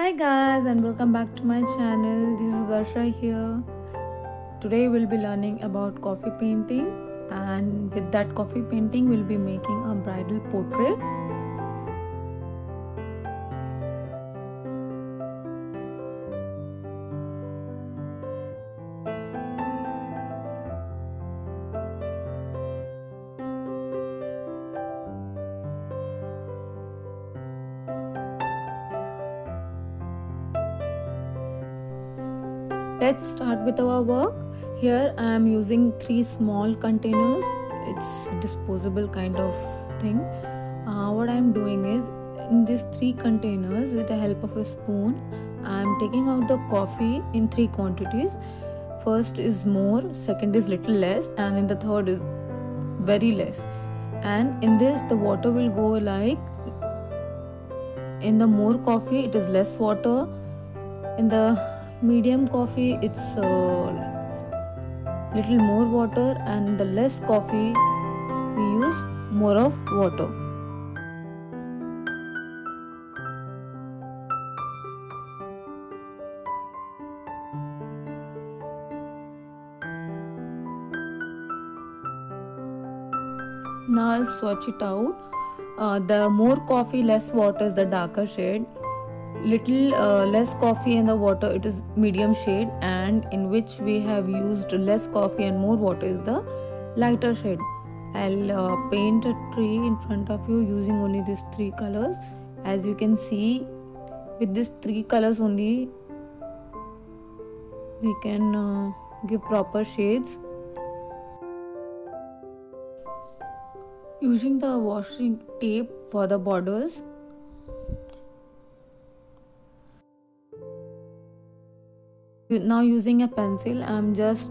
Hi guys and welcome back to my channel. This is Varsha here. Today we'll be learning about coffee painting, and with that coffee painting we'll be making a bridal portrait. Let's start with our work. Here I am using 3 small containers. It's disposable kind of thing. What I am doing is, in these 3 containers, with the help of a spoon, I am taking out the coffee in 3 quantities. First is more, second is little less, and in the third is very less. And in this the water will go like, in the more coffee it is less water, in the medium coffee it's little more water, and the less coffee we use more of water. Now I'll swatch it out. The more coffee, less water is the darker shade. Little less coffee and the water, it is medium shade, and in which we have used less coffee and more water is the lighter shade. I'll paint a tree in front of you using only these 3 colors. As you can see, with these 3 colors only we can give proper shades. Using the washing tape for the borders. Now using a pencil, I'm just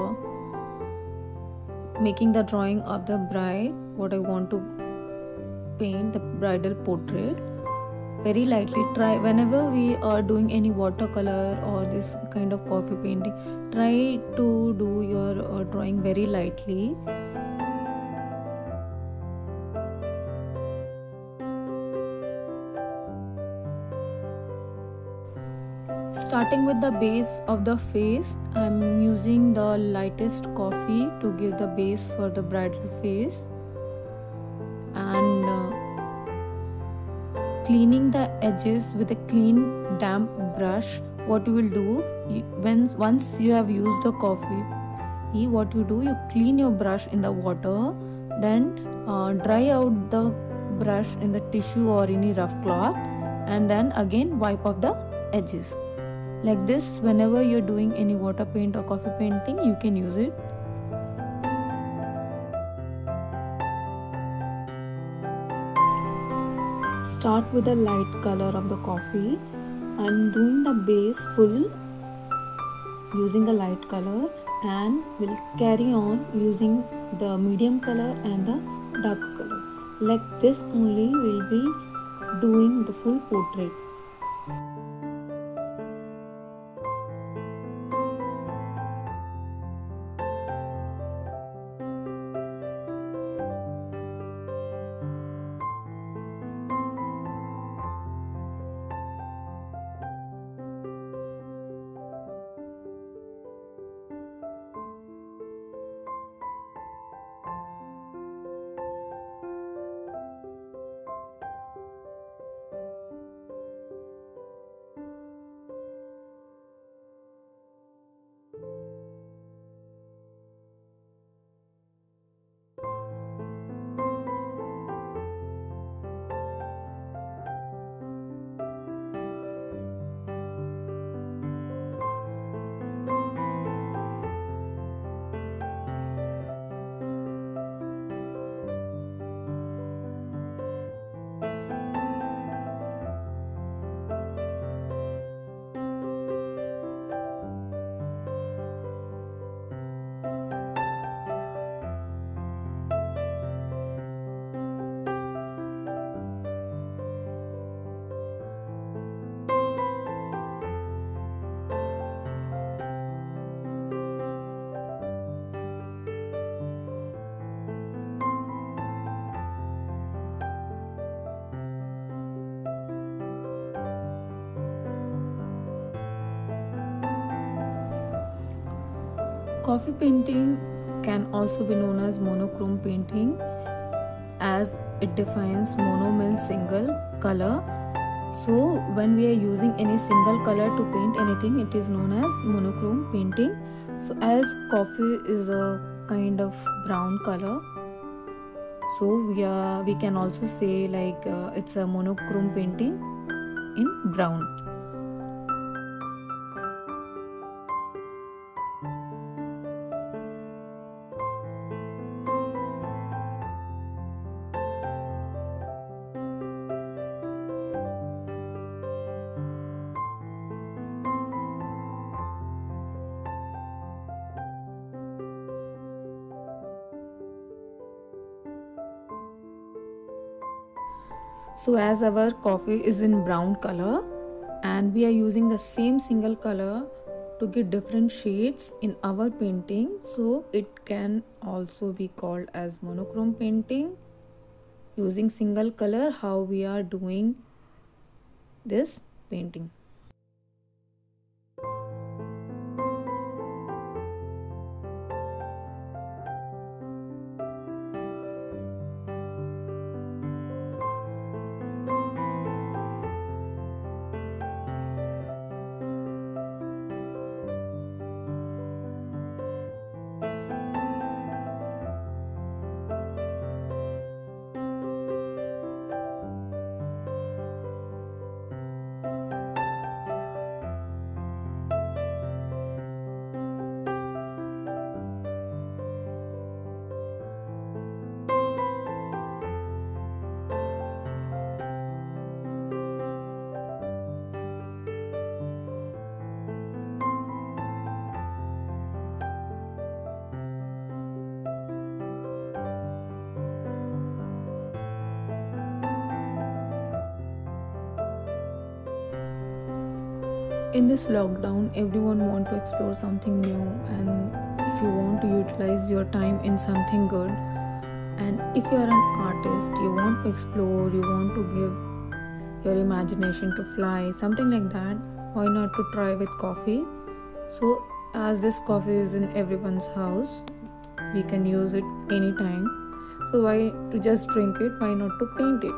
making the drawing of the bride, what I want to paint, the bridal portrait. Very lightly try, whenever we are doing any watercolor or this kind of coffee painting, try to do your drawing very lightly. Starting with the base of the face, I'm using the lightest coffee to give the base for the bridal face, and cleaning the edges with a clean damp brush. What you will do, once you have used the coffee, what you do, you clean your brush in the water, then dry out the brush in the tissue or any rough cloth, and then again wipe off the edges. Like this, whenever you're doing any water paint or coffee painting, you can use it. Start with the light color of the coffee. I'm doing the base full using the light color, and will carry on using the medium color and the dark color. Like this only we'll be doing the full portrait. Coffee painting can also be known as monochrome painting, as it defines mono means single color. So when we are using any single color to paint anything, it is known as monochrome painting. So as coffee is a kind of brown color, so we can also say like it's a monochrome painting in brown. So as our coffee is in brown color and we are using the same single color to get different shades in our painting, so it can also be called as monochrome painting, using single color how we are doing this painting. In this lockdown, everyone want to explore something new, and if you want to utilize your time in something good, and if you are an artist, you want to explore, you want to give your imagination to fly, something like that, why not to try with coffee? So as this coffee is in everyone's house, we can use it anytime, so why to just drink it, why not to paint it?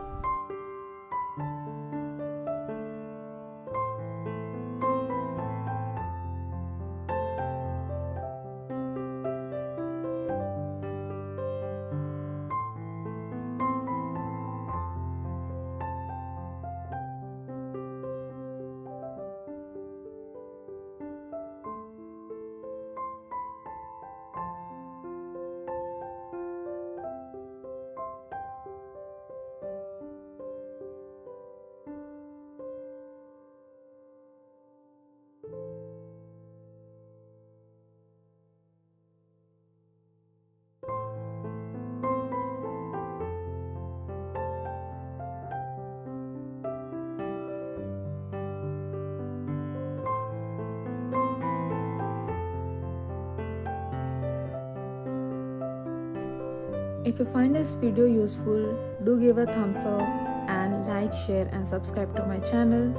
If you find this video useful, do give a thumbs up and like, share and subscribe to my channel.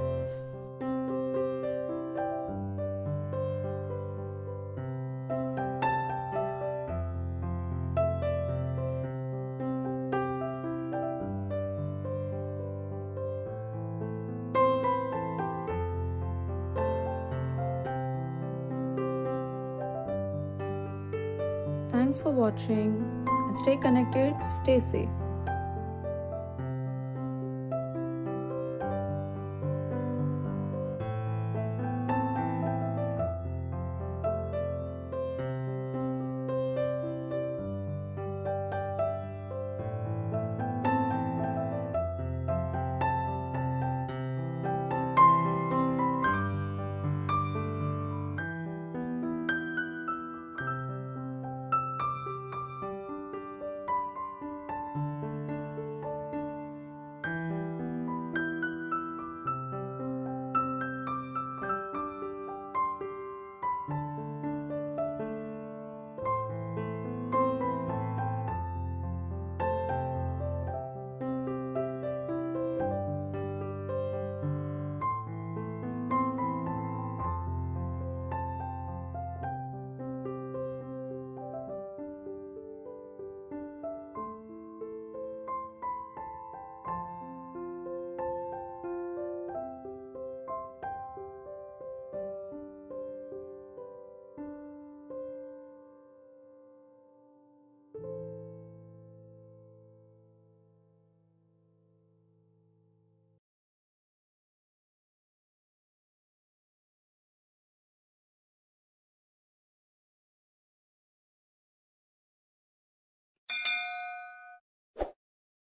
Thanks for watching and stay connected, stay safe.